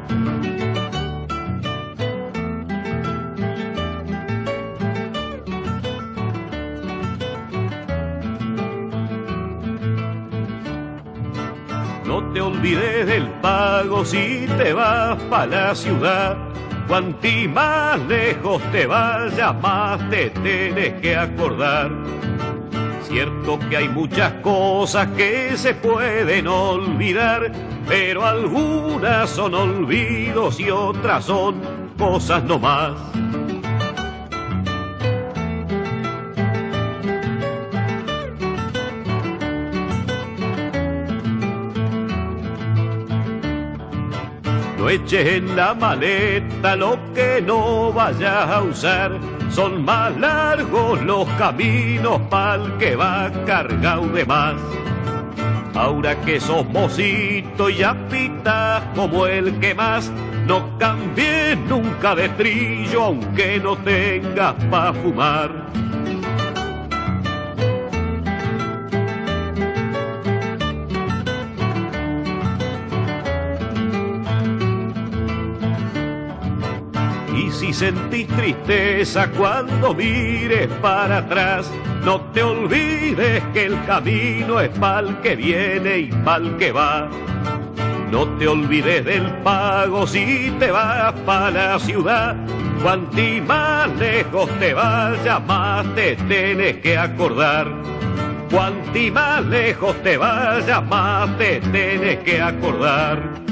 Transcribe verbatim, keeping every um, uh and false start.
No te olvides del pago si te vas pa' la ciudad. Cuanti más lejos te vayas, más te tienes que acordar. Cierto que hay muchas cosas que se pueden olvidar, pero algunas son olvidos y otras son cosas nomás. No eches en la maleta lo que no vayas a usar. Son más largos los caminos pa'l que va cargado de más. Ahora que sos mocito y ya pitas como el que más, no cambies nunca de trillo aunque no tengas pa' fumar. Y si sentís tristeza cuando mires para atrás, no te olvides que el camino es pa'l que viene y pa'l que va. No te olvides del pago si te vas pa' la ciudad. Cuanti más lejos te vayas, más te tienes que acordar. Cuanti más lejos te vayas, más te tienes que acordar.